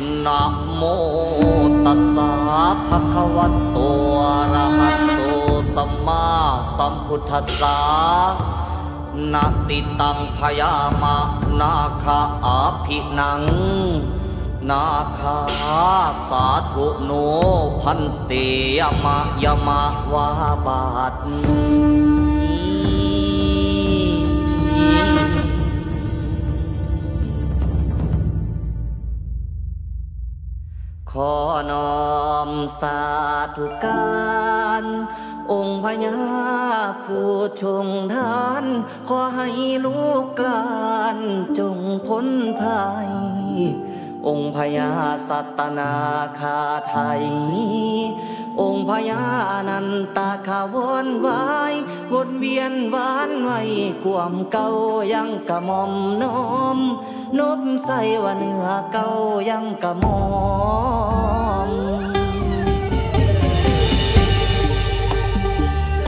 นะโมตัสสะภะคะวะโตอะระหะโตสัมมาสัมพุทธัสสะนะติตังพยามะนาคาอาภินังนาคาสาธุโนพันเตยมะยมะวาบาทขอนอมสาธุการองค์พญาผู้ชงทานขอให้ลูกหลานจงพ้นภัยองค์พญาสัตนาคาไทยองค์พญาอนันตาขาวอนไว้วนเวียนหวานไว้กวมเก่ายังกะมอมน้อมนบใส่ว่าเนื้อเก่ายังกะมอม